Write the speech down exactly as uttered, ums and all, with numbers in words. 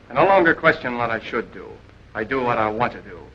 I no longer question what I should do. I do what I want to do.